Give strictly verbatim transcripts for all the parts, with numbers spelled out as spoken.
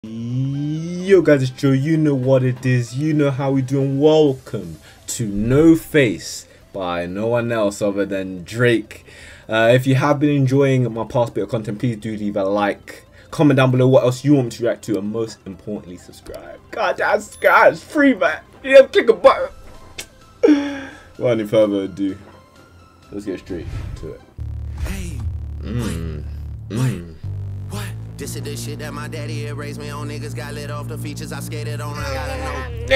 Yo guys, it's Joe. You know what it is, you know how we do, and welcome to No Face by no one else other than Drake. Uh, if you have been enjoying my past bit of content, please do leave a like, comment down below what else you want me to react to, and most importantly subscribe. God, that's guys, free man. Yeah, click a button. Without any further ado, let's get straight to it. Hey, Mm. wait, Mm. what? This is the shit that my daddy had raised me on. Niggas got lit off the features I skated on. I gotta know. I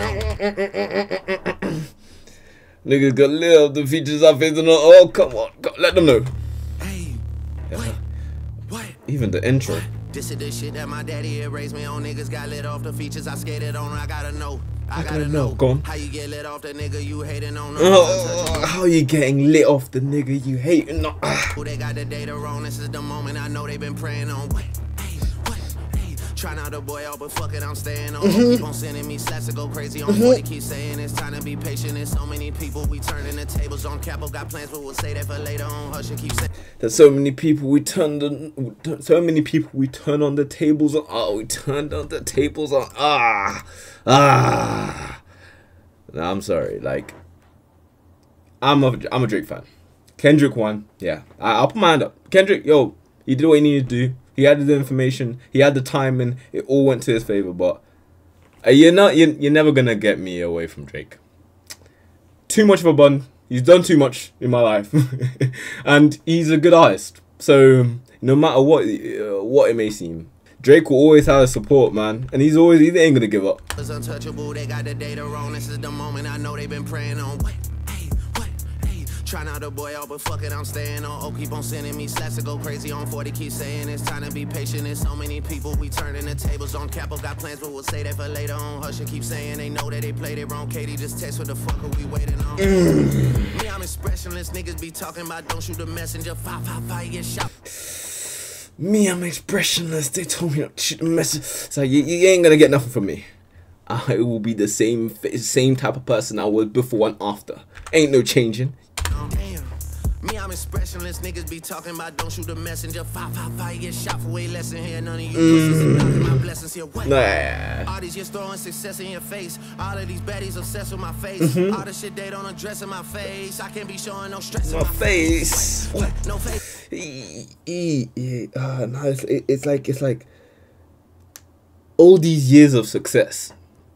gotta know. Niggas got lit off the features I faced on. Oh, come on, come, let them know. Hey, what? What? Even the intro. This is the shit that my daddy had raised me on. Niggas got lit off the features I skated on. I gotta know. I gotta know. Go on. How you get lit off the nigga you hating on? Oh, how you getting lit off the nigga you hating on? Who they got the data wrong? This is the moment I know they been praying on. What? Hey, what? Hey, try not to boy out, but fuck it, I'm staying on. Mm-hmm. Keep on sending me slaps to go crazy on what they keep saying. It's time to be patient. There's so many people we turning the tables on. Capo got plans, but we'll say that for later on. Hush and keep saying. There's so many people we turned on. So many people we turn on the tables on. Oh, we turned on the tables on. Ah, ah. No, I'm sorry. Like, I'm a I'm a Drake fan. Kendrick won. Yeah, I, I'll put my hand up. Kendrick, yo, he did what he needed to do. He had the information. He had the timing. It all went to his favor. But uh, you're not. You're, you're never gonna get me away from Drake. Too much of a bun. He's done too much in my life, and he's a good artist. So no matter what uh, what it may seem, Drake will always have support, man, and he's always he ain't gonna give up. It's untouchable, they got the data wrong. This is the moment I know they've been praying on. What? Hey, what? Hey, try not to boy out, but fuck it, I'm staying on. Oh, keep on sending me slaps to go crazy on forty. Keep saying it's time to be patient. There's so many people we turning the tables on. Capo got plans, but we'll say that for later on. Hush and keep saying they know that they played it wrong. Katie just text what the fuck are we waiting on? Me, I'm expressionless. Niggas be talking about don't shoot the messenger. Five, five, five, get shot. Me, I'm expressionless. They told me not to shoot the message. So you, you ain't gonna get nothing from me. I will be the same same type of person I was before and after. Ain't no changing. Damn. Me, I'm expressionless. Niggas be talking about don't shoot the messenger. Five, five, five, get shot for way less than here. None of you pussies are knocking my blessings here. What? Nah. All these just throwing success in your face. All of these baddies obsessed with my face. Mm-hmm. All the shit they don't address in my face. I can't be showing no stress in My my face. face. What? No face. E, e, e, uh, no, it's, it, it's like it's like all these years of success.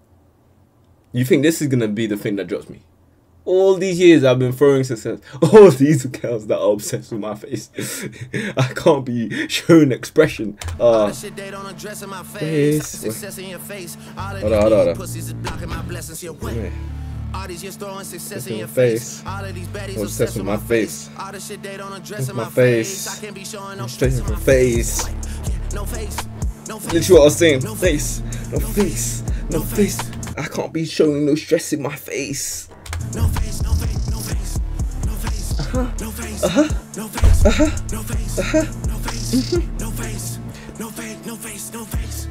You think this is gonna be the thing that drops me? All these years I've been throwing success. All these girls that are obsessed with my face. I can't be showing expression. All Uh, the shit they don't address in my face. face. Success in your face. All of Hold on, hold on, hold these on. pussies is blocking my blessings here. What? Yeah. All these just throwing success in in your your face. face. All of these baddies Obsessed obsessed with with my my face. face. All the shit they don't address in my my face. face. I can't be showing no Straight stress in in my my face. face. No face. No face. Literally what I was saying. Face. No face. No face. I can't be showing no stress in my face. No face. No face. No face. No face. Uh-huh. No face. Uh-huh. No face. Uh-huh. No face. Uh-huh. No face. No face. No face. No face. No face.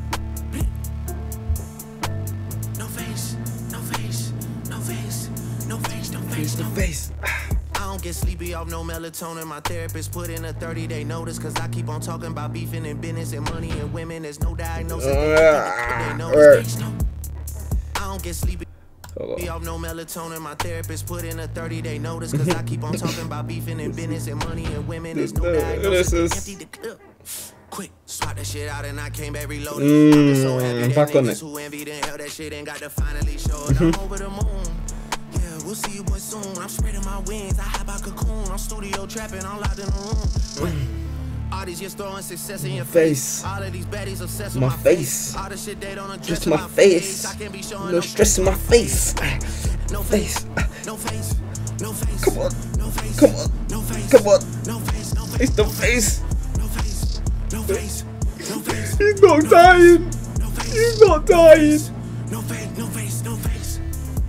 No face. No face. No face. No face. No face. No No face. I don't get sleepy off no melatonin. My therapist put in a thirty day notice. Cause I keep on talking about beefing and business and money and women. There's no diagnosis. They know it's no. I don't get sleepy off no melatonin. My therapist put in a thirty day notice. Cause I keep on talking about beefing and business and money and women. There's no diagnosis. They empty the clip. Quick, swap that shit out and I came back reloaded. I'm just so happy Mm, that back on niggas it. who envied and held that shit ain't got to finally show it. I'm over the moon. Yeah, we'll see you boys soon. I'm spreading my wings. I hop out cocoon. I'm studio trapping. I'm locked in the room. All these just throwing success in your face. Face. All of these baddies obsessed with My my face. face. All the shit they don't address Just in my face. I can't be showing No stress in my face. No face. No face. No face. Come on. No face. Come on. No face. Come on. No face. No face. It's the face. No face. No face. No face. He's not dying. No face. He's not dying. No face. No face. No face.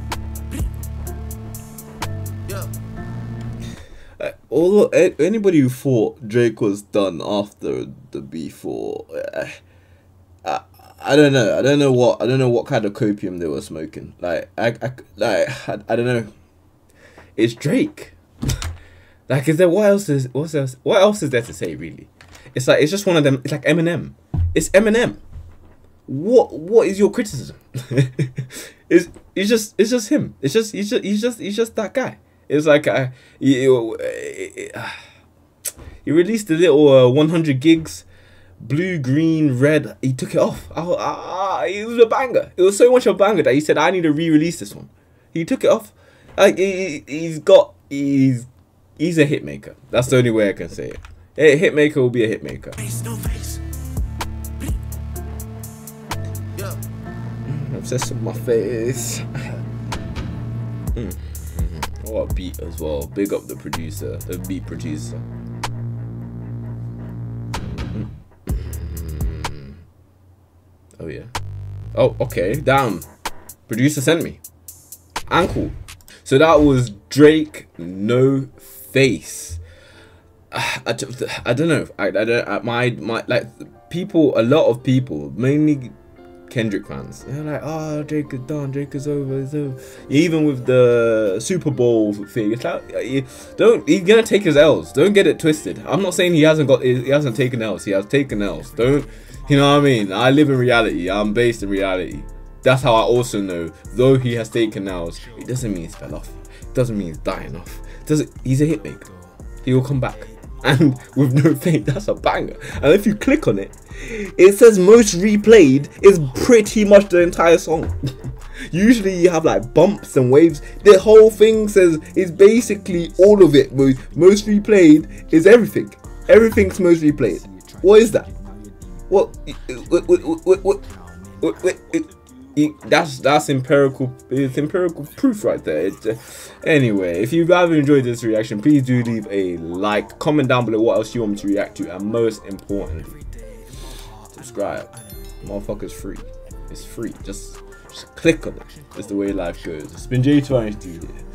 Yeah. Uh, all a- anybody who thought Drake was done after the beef, or uh, I, I don't know. I don't know what I don't know what kind of copium they were smoking. Like I, I like I, I don't know. It's Drake. Like, is there what else is what else what else is there to say really? It's like it's just one of them. It's like Eminem. It's Eminem. what what is your criticism? it's it's just it's just him. It's just he's just he's just he's just that guy. It's like uh, he, uh, he released a little uh, one hundred gigs, blue, green, red. He took it off. I, I, I, it was a banger. It was so much of a banger that he said, I need to re-release this one. He took it off. Like he, he's got he's he's a hit maker. That's the only way I can say it. A hit maker will be a hit maker. Face no face. Yeah. Mm, obsessed with my face. mm. What a beat as well. Big up the producer, the beat producer. Mm. Oh yeah. Oh, okay. Damn. Producer sent me. Ankle. So that was Drake, No Face. I, I, I don't know. I, I don't. My my like people. A lot of people, mainly Kendrick fans, they're like, "Oh, Drake is done. Drake is over. It's over." Even with the Super Bowl thing, it's like, you don't. He's gonna take his L's. Don't get it twisted. I'm not saying he hasn't got. He hasn't taken L's. He has taken L's. Don't. You know what I mean? I live in reality. I'm based in reality. That's how I also know. Though he has taken L's, it doesn't mean he's fell off. It doesn't mean he's dying off. It doesn't. He's a hitmaker. He will come back. And with No Face, that's a banger. And if you click on it, it says most replayed is pretty much the entire song. Usually you have like bumps and waves. The whole thing says is basically all of it. Most, most replayed is everything. Everything's most replayed. What is that? What? What? What? What? What? what, what, what it, That's that's empirical. It's empirical proof right there. It's, uh, anyway, if you've ever enjoyed this reaction, please do leave a like, comment down below what else you want me to react to, and most importantly, subscribe. Motherfucker's free. It's free. Just just click on it. It's the way life goes. It's been J two I H D here.